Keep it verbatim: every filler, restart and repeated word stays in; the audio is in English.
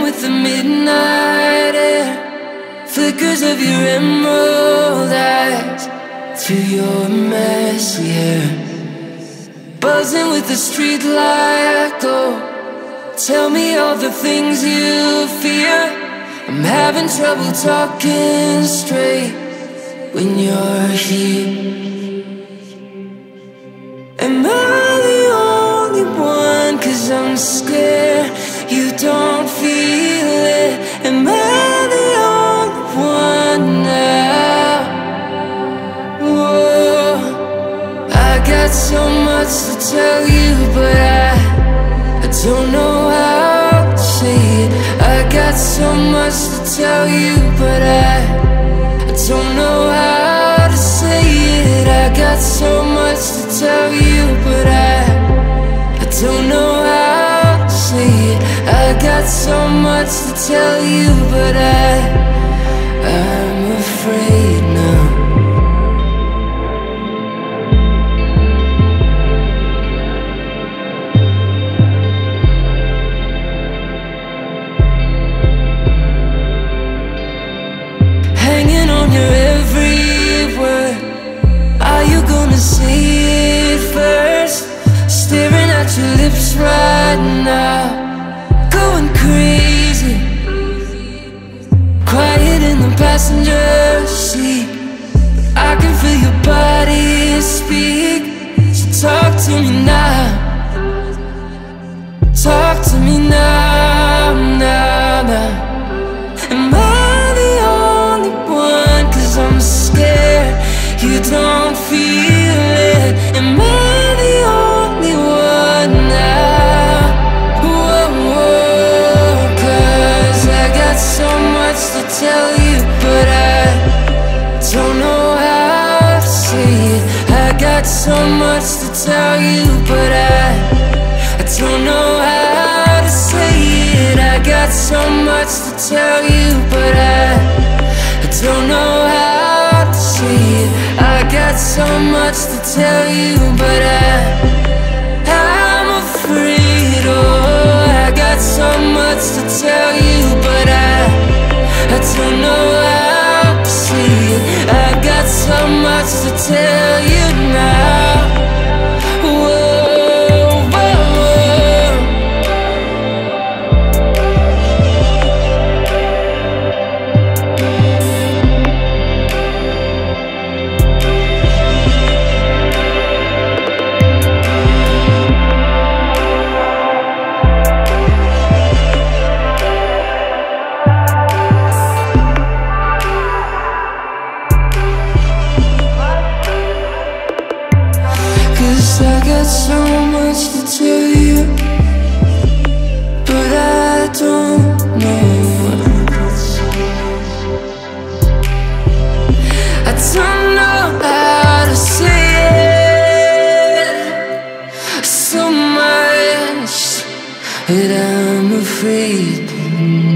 with the midnight air, flickers of your emerald eyes through your messy hair. Buzzing with the street light glow, tell me all the things you fear. I'm having trouble talking straight when you're here. Am I the only one? 'Cause I'm scared you don't feel it. Am I the only one now? Whoa, I got so much to tell you, but I, I don't know how to say it. I got so much to tell you, but I, I don't know how to say it. I got so much to tell you, but I, I don't know how to say it. I got so much to tell you, but I, I'm afraid now. Hanging on your every word, are you gonna say it first? Staring at your lips right now, going crazy. Quiet in the passenger seat, I can feel your body speak. So talk to me now, talk to me now, now, now. Am I the only one? 'Cause I'm scared you don't feel it. Am I the only one now? Whoa, whoa, 'cause I got so much to tell you, but I don't know how to say it. I got so much to tell you, but I, I don't know how to say it. I got so much to tell you, but I, I don't know how to say it. I got so much to tell you, but I, I'm afraid. Oh, I got so much to tell you, but I, I don't know how to say it. I got so much to tell you now. Whoa, whoa, whoa. I got so much to tell you, but I don't know. I don't know how to say it. So much that I'm afraid.